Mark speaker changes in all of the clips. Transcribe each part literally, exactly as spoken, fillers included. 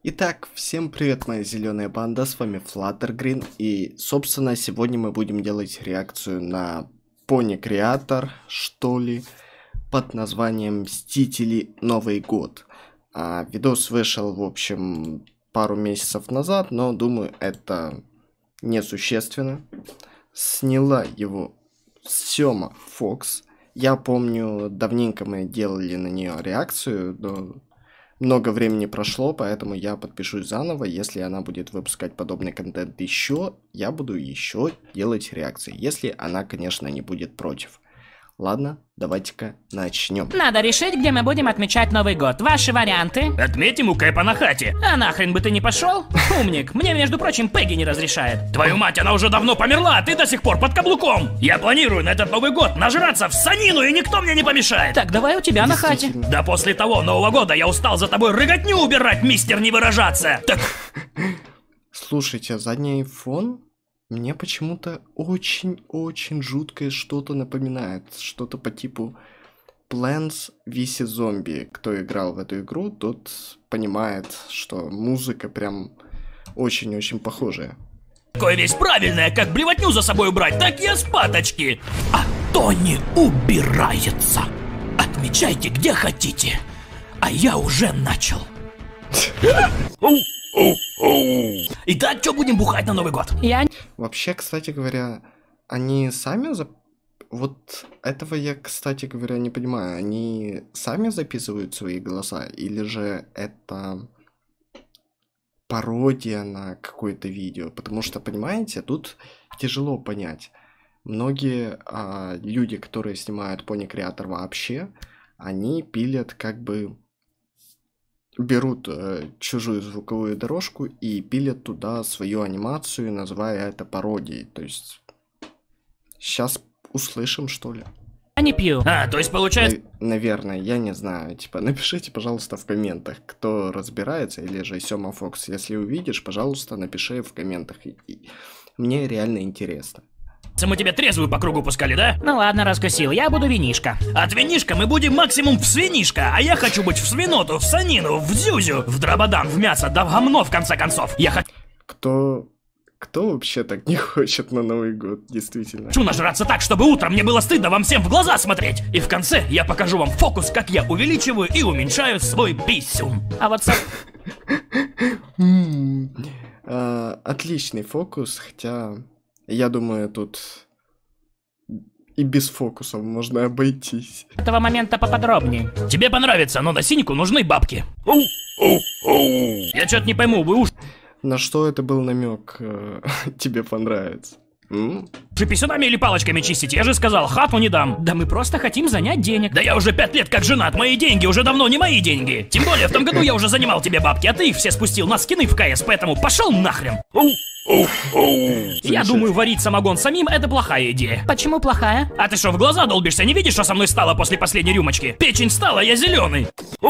Speaker 1: Итак, всем привет, моя зеленая банда, с вами Fluttergreen, и, собственно, сегодня мы будем делать реакцию на Pony Creator, что ли, под названием Мстители Новый год. А, видос вышел, в общем, пару месяцев назад, но, думаю, это несущественно. Сняла его Сёма Фокс. Я помню, давненько мы делали на нее реакцию, но много времени прошло, поэтому я подпишусь заново. Если она будет выпускать подобный контент еще, я буду еще делать реакции, если она, конечно, не будет против. Ладно, давайте-ка начнем.
Speaker 2: Надо решить, где мы будем отмечать Новый год. Ваши варианты?
Speaker 3: Отметим у Кэпа на хате.
Speaker 2: А нахрен бы ты не пошел? Умник, мне, между прочим, Пегги не разрешает.
Speaker 3: Твою мать, она уже давно померла, а ты до сих пор под каблуком. Я планирую на этот Новый год нажраться в санину, и никто мне не помешает.
Speaker 2: Так, давай у тебя на хате.
Speaker 3: Да после того Нового года я устал за тобой рыготню убирать, мистер, не выражаться. Так...
Speaker 1: Слушайте, задний фон мне почему-то очень-очень жуткое что-то напоминает. Что-то по типу Plants версус. Zombie. Кто играл в эту игру, тот понимает, что музыка прям очень-очень похожая.
Speaker 3: Такое весь правильное, как блевотню за собой убрать, так я с паточки. А то не убирается. Отмечайте где хотите. А я уже начал. Итак, что будем бухать на Новый год?
Speaker 2: Я...
Speaker 1: Вообще, кстати говоря, они сами... Зап... Вот этого я, кстати говоря, не понимаю. Они сами записывают свои голоса? Или же это пародия на какое-то видео? Потому что, понимаете, тут тяжело понять. Многие а, люди, которые снимают Pony Creator вообще, они пилят как бы... берут э, чужую звуковую дорожку и пилят туда свою анимацию, называя это пародией. То есть сейчас услышим, что ли?
Speaker 2: Я не пью.
Speaker 3: А, то есть получается...
Speaker 1: На- наверное, я не знаю. Типа, напишите, пожалуйста, в комментах, кто разбирается, или же Сёма Фокс. Если увидишь, пожалуйста, напиши в комментах. И- и мне реально интересно.
Speaker 3: Мы тебя трезвую по кругу пускали, да?
Speaker 2: Ну ладно, раскусил, я буду винишка.
Speaker 3: От винишка мы будем максимум в свинишка, а я хочу быть в свиноту, в санину, в зюзю, в дрободан, в мясо, да в гомно, в конце концов. Я хочу
Speaker 1: Кто... Кто вообще так не хочет на Новый год, действительно?
Speaker 3: нажраться так, чтобы утром мне было стыдно вам всем в глаза смотреть. И в конце я покажу вам фокус, как я увеличиваю и уменьшаю свой писюн.
Speaker 2: А вот... со-
Speaker 1: А, Отличный фокус, хотя... Я думаю, тут и без фокусов можно обойтись.
Speaker 2: с этого момента поподробнее.
Speaker 3: Тебе понравится, но на синьку нужны бабки. Я что-то не пойму, вы уж
Speaker 1: На что это был намек? э, Тебе понравится? М?
Speaker 3: писюнами или палочками чистите? Я же сказал, хату не дам.
Speaker 2: Да мы просто хотим занять денег.
Speaker 3: Да я уже пять лет как женат, мои деньги уже давно не мои деньги. Тем более в том году я уже занимал тебе бабки, а ты их все спустил на скины в КС, поэтому пошел нахрен. Я думаю, варить самогон самим это плохая идея.
Speaker 2: Почему плохая?
Speaker 3: А ты что, в глаза долбишься? Не видишь, что со мной стало после последней рюмочки? Печень стала, я зеленый.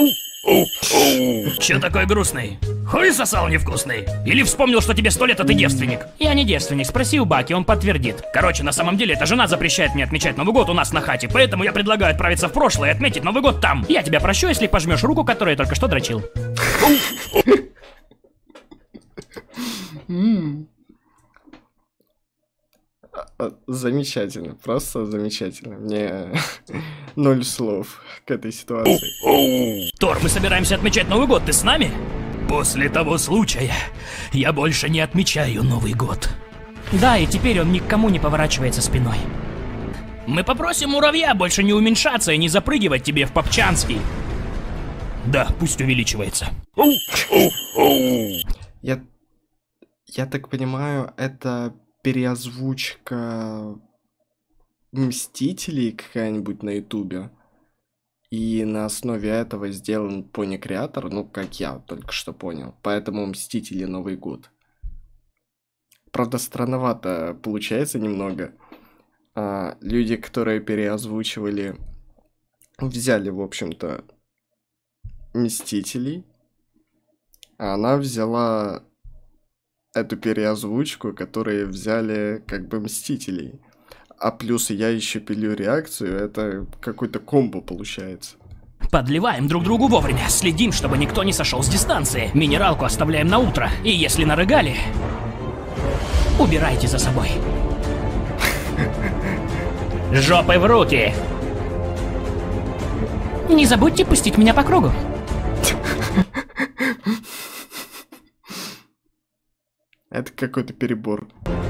Speaker 3: Че такой грустный? Хуй сосал невкусный? Или вспомнил, что тебе сто лет, а ты девственник?
Speaker 2: Я не девственник, спроси у Баки, он подтвердит.
Speaker 3: Короче, на самом деле, эта жена запрещает мне отмечать Новый год у нас на хате, поэтому я предлагаю отправиться в прошлое и отметить Новый год там.
Speaker 2: Я тебя прощу, если пожмешь руку, которую я только что дрочил.
Speaker 1: А, Замечательно, просто замечательно. Мне ноль слов к этой ситуации.
Speaker 3: Тор, мы собираемся отмечать Новый год, ты с нами? После того случая я больше не отмечаю Новый год.
Speaker 2: Да, и теперь он никому не поворачивается спиной.
Speaker 3: Мы попросим муравья больше не уменьшаться и не запрыгивать тебе в Попчанский. Да, пусть увеличивается.
Speaker 1: Я, я так понимаю, это переозвучка Мстителей какая-нибудь на Ютубе. И на основе этого сделан Pony Creator, ну, как я только что понял. Поэтому Мстители Новый год. Правда, странновато получается немного. А, люди, которые переозвучивали, взяли, в общем-то, Мстителей. А она взяла эту переозвучку, которые взяли как бы Мстителей. А плюс я еще пилю реакцию, это какой-то комбо получается.
Speaker 2: Подливаем друг другу вовремя, следим, чтобы никто не сошел с дистанции. Минералку оставляем на утро. И если нарыгали, убирайте за собой. Жопой в руки! Не забудьте пустить меня по кругу.
Speaker 1: Это какой-то перебор.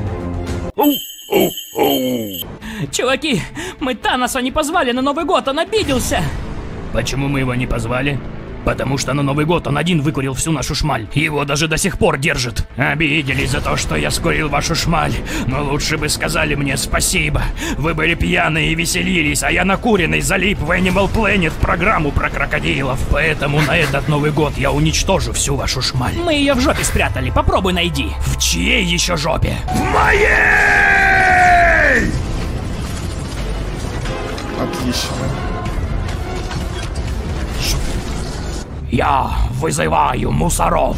Speaker 2: Чуваки, мы Таноса не позвали на Новый год, он обиделся.
Speaker 3: Почему мы его не позвали? Потому что на Новый год он один выкурил всю нашу шмаль. Его даже до сих пор держит. Обиделись за то, что я скурил вашу шмаль. Но лучше бы сказали мне спасибо. Вы были пьяные и веселились, а я накуренный залип в Animal Planet программу про крокодилов. Поэтому на этот Новый год я уничтожу всю вашу шмаль.
Speaker 2: Мы ее в жопе спрятали, попробуй найди.
Speaker 3: В чьей еще жопе? В моей!
Speaker 1: Отлично.
Speaker 3: Я вызываю мусоров.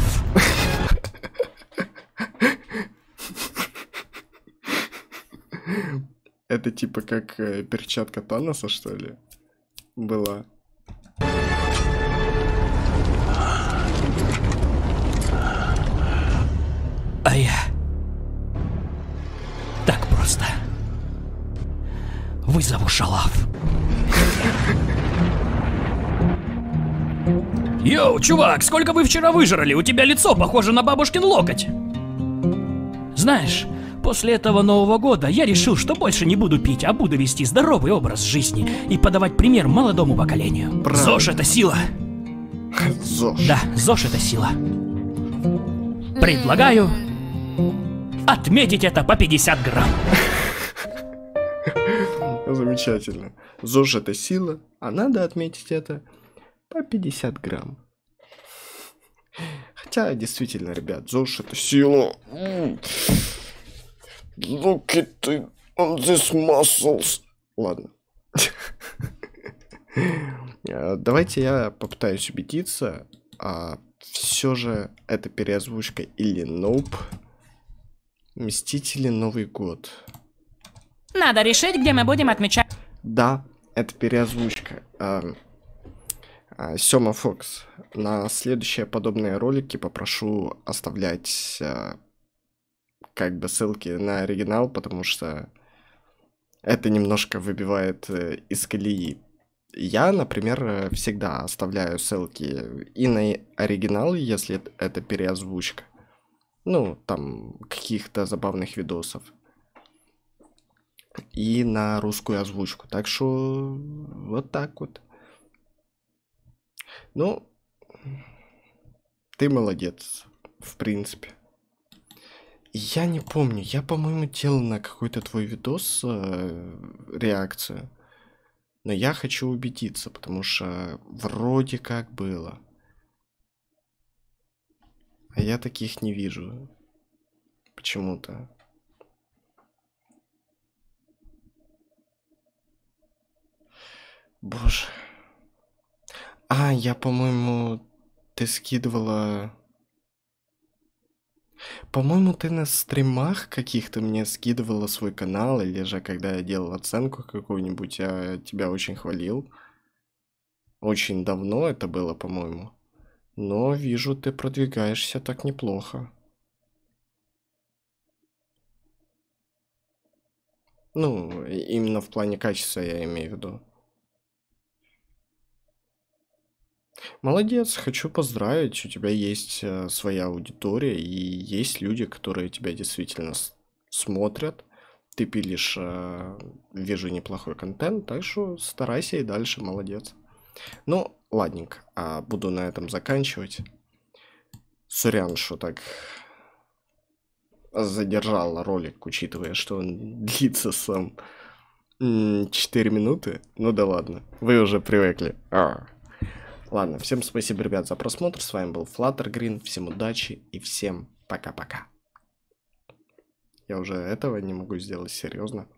Speaker 1: Это типа как э, перчатка Таноса, что ли? Была.
Speaker 2: А я... Так просто. Вызову шалав.
Speaker 3: Йоу, чувак, сколько вы вчера выжрали? У тебя лицо похоже на бабушкин локоть.
Speaker 2: Знаешь, после этого Нового года я решил, что больше не буду пить, а буду вести здоровый образ жизни и подавать пример молодому поколению.
Speaker 1: Правда.
Speaker 2: ЗОЖ — это сила.
Speaker 1: ЗОЖ.
Speaker 2: Да, ЗОЖ — это сила. Предлагаю отметить это по пятьдесят грамм.
Speaker 1: Замечательно. ЗОЖ это сила, а надо отметить это по пятьдесят грамм. Хотя, действительно, ребят, ЗОЖ это сила. Look at on this muscles. Ладно. Давайте я попытаюсь убедиться, а все же это переозвучка или nope. Мстители Новый год.
Speaker 2: Надо решить, где мы будем отмечать.
Speaker 1: Да, это переозвучка. А, а, Сёма Фокс. На следующие подобные ролики попрошу оставлять а, как бы ссылки на оригинал, потому что это немножко выбивает э, из колеи. Я, например, всегда оставляю ссылки и на оригинал, если это переозвучка. Ну, там, каких-то забавных видосов. И на русскую озвучку. Так что вот так вот. Ну, ты молодец, в принципе. Я не помню, я, по-моему, делал на какой-то твой видос э, реакцию. Но я хочу убедиться, потому что вроде как было. А я таких не вижу. Почему-то. Боже. А, я, по-моему, ты скидывала... По-моему, ты на стримах каких-то мне скидывала свой канал, или же когда я делал оценку какую-нибудь, я тебя очень хвалил. Очень давно это было, по-моему. Но вижу, ты продвигаешься так неплохо. Ну, именно в плане качества я имею в виду. Молодец, хочу поздравить, у тебя есть э, своя аудитория, и есть люди, которые тебя действительно с- смотрят. Ты пилишь, э, вижу, неплохой контент, так что старайся и дальше, молодец. Ну, ладненько, а буду на этом заканчивать. Сорян, что так задержал ролик, учитывая, что он длится сам четыре минуты. Ну да ладно, вы уже привыкли. А. Ладно, всем спасибо, ребят, за просмотр. С вами был Flutter Green. Всем удачи и всем пока-пока. Я уже этого не могу сделать серьезно.